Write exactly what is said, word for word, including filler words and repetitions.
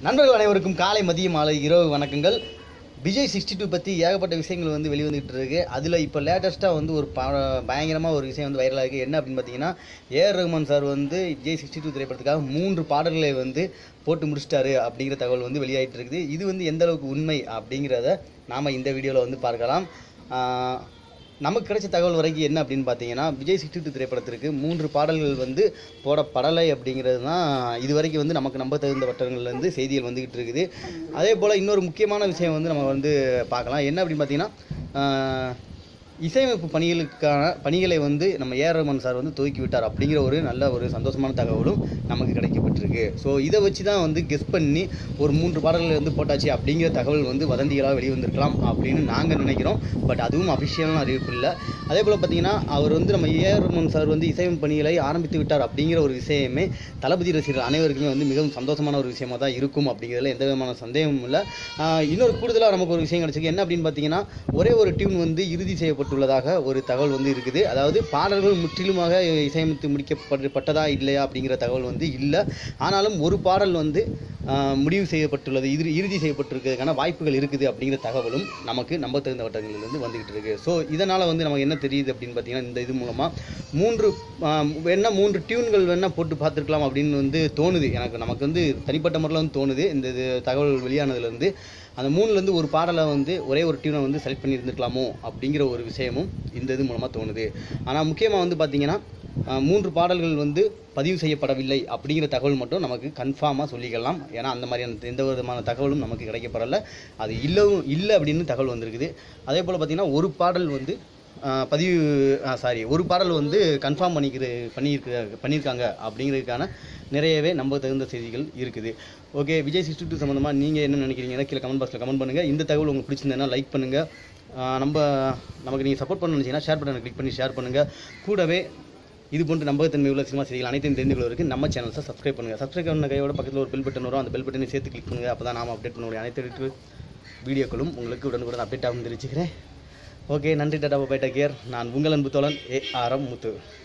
நண்பர்கள் அனைவருக்கும் காலை மதிய மாலை இரவு வணக்கங்கள். விஜய் சிக்ஸ்டி டூ பற்றி ஏகப்பட்ட விஷயங்கள் வந்து வெளிவந்துகிட்டு இருக்கு. அதில் இப்போ லேட்டஸ்ட்டாக வந்து ஒரு ப பயங்கரமாக ஒரு விஷயம் வந்து வைரலாக இருக்குது. என்ன அப்படின்னு பார்த்தீங்கன்னா, ஏஆர் ரஹ்மான் சார் வந்து விஜய் சிக்ஸ்டி டூ திரைப்படத்துக்காக மூன்று பாடல்களை வந்து போட்டு முடிச்சிட்டாரு அப்படிங்கிற தகவல் வந்து வெளியாகிட்டு இருக்குது. இது வந்து எந்த அளவுக்கு உண்மை அப்படிங்கிறத நாம் இந்த வீடியோவில் வந்து பார்க்கலாம். நமக்கு கிடைச்ச தகவல் வரைக்கும் என்ன அப்படின்னு பார்த்தீங்கன்னா, விஜய் சிக்ஸ்டி டூ திரைப்படத்திற்கு மூன்று பாடல்கள் வந்து போடப்படலை அப்படிங்கிறது தான் இது வரைக்கும் வந்து நமக்கு நம்ப தகுந்த வட்டங்கள்லேருந்து செய்திகள் வந்துக்கிட்டு இருக்குது. அதே போல் இன்னொரு முக்கியமான விஷயம் வந்து நம்ம வந்து பார்க்கலாம். என்ன அப்படின்னு பார்த்தீங்கன்னா, இசையமைப்பு பணிகளுக்கான பணிகளை வந்து நம்ம ஏஆர் ரஹ்மான் சார் வந்து துவக்கி விட்டார் அப்படிங்கிற ஒரு நல்ல ஒரு சந்தோஷமான தகவலும் நமக்கு கிடைக்கப்பட்டிருக்கு. ஸோ இதை வச்சு தான் வந்து கெஸ் பண்ணி ஒரு மூன்று பாடல்கள் வந்து போட்டாச்சு அப்படிங்கிற தகவல் வந்து வதந்திகளாக வெளிவந்திருக்கலாம் அப்படின்னு நாங்கள் நினைக்கிறோம். பட் அதுவும் அஃபிஷியலான அறிவிப்பு இல்லை. அதே போல் பார்த்தீங்கன்னா, அவர் வந்து நம்ம ஏஆர் ரஹ்மான் சார் வந்து இசையமைப்பு பணிகளை ஆரம்பித்து விட்டார் அப்படிங்கிற ஒரு விஷயமே தளபதி ரசிகர்கள் அனைவருக்குமே வந்து மிகவும் சந்தோஷமான ஒரு விஷயமாக தான் இருக்கும் அப்படிங்கிறதுல எந்த விதமான சந்தேகமும் இல்லை. இன்னொரு கூடுதலாக நமக்கு ஒரு விஷயம் கிடைச்சிருக்கு. என்ன அப்படின்னு பார்த்தீங்கன்னா, ஒரே ஒரு டியூன் வந்து இறுதி செய்யப்பட்டு உள்ளதாக ஒரு தகவல் வந்து இருக்குது. அதாவது பாடல்கள் முற்றிலுமாக இசையமைத்து முடிக்கப்பட்டதா இல்லையா அப்படிங்கிற தகவல் வந்து இல்லை. ஆனாலும் ஒரு பாடல் வந்து முடிவு செய்யப்பட்டுள்ளது, இது இறுதி செய்யப்பட்டிருக்கிறதுக்கான வாய்ப்புகள் இருக்குது அப்படிங்கிற தகவலும் நமக்கு நம்ப தகுந்த வட்டங்களிலிருந்து வந்துகிட்டு இருக்கு. ஸோ இதனால் வந்து நமக்கு என்ன தெரியுது அப்படின்னு பார்த்தீங்கன்னா, இந்த இது மூலமாக மூன்று வேணா மூன்று டியூன்கள் வேணா போட்டு பார்த்துருக்கலாம் அப்படின்னு வந்து தோணுது. எனக்கு நமக்கு வந்து தனிப்பட்ட முறையில் வந்து தோணுது. இந்த இது தகவல் வெளியானதுலேருந்து அந்த மூணுலேருந்து ஒரு பாடலை வந்து ஒரே ஒரு டியூனை வந்து செலக்ட் பண்ணி இருந்துக்கலாமோ அப்படிங்கிற ஒரு விஷயமும் இந்த இது மூலமாக தோணுது. ஆனால் முக்கியமாக வந்து பார்த்திங்கன்னா, மூன்று பாடல்கள் வந்து பதிவு செய்யப்படவில்லை அப்படிங்கிற தகவல் மட்டும் நமக்கு கன்ஃபார்மாக சொல்லிக்கலாம். ஏன்னா அந்த மாதிரியான எந்த விதமான தகவலும் நமக்கு கிடைக்கப்படலை. அது இல்லவும் இல்லை அப்படின்னு தகவல் வந்திருக்குது. அதே போல் பார்த்திங்கன்னா, ஒரு பாடல் வந்து பதிவு சாரி ஒரு பாடல் வந்து கன்ஃபார்ம் பண்ணிக்கிற பண்ணியிருக்க பண்ணியிருக்காங்க அப்படிங்கிறதுக்கான நிறையவே நம்ப தகுந்த செய்திகள் இருக்குது. ஓகே, விஜய் சிக்ஸ்டி டூ சம்மந்தமாக நீங்கள் என்ன நினைக்கிறீங்கன்னா கீழே கமெண்ட் பாக்ஸில் கமெண்ட் பண்ணுங்கள். இந்த தகவல் உங்களுக்கு பிடிச்சிருந்தேன்னா லைக் பண்ணுங்கள். நம்ம நமக்கு நீங்கள் சப்போர்ட் பண்ண நினச்சிங்கன்னா ஷேர் பட்டனை கிளிக் பண்ணி ஷேர் பண்ணுங்கள். கூடவே இது போன்ற நம்பகத்தன்மை உள்ள சினிமா செய்திகள் அனைத்தையும் தெரிந்து கொள்வதற்கு நம்ம சேனல்ஸை சப்ஸ்கிரைப் பண்ணுங்கள். சப்ஸ்கிரைப் பண்ண கையோட பக்கத்தில் ஒரு பெல் பட்டன் வரும். அந்த பெல் பட்டனை சேர்த்து கிளிக் பண்ணுங்கள். அப்போ தான் நாம் அப்டேட் பண்ணக்கூடிய அனைத்து வீடியோக்களும் உங்களுக்கு உடனுக்குடன் அப்டேட் ஆகும் தெரிவிச்சுக்கிறேன். ஓகே, நன்றி, டாடா, பை, டேக் கேர். நான் உங்கள் அன்பு தோழன் ஏ ஆர் எம் முத்து.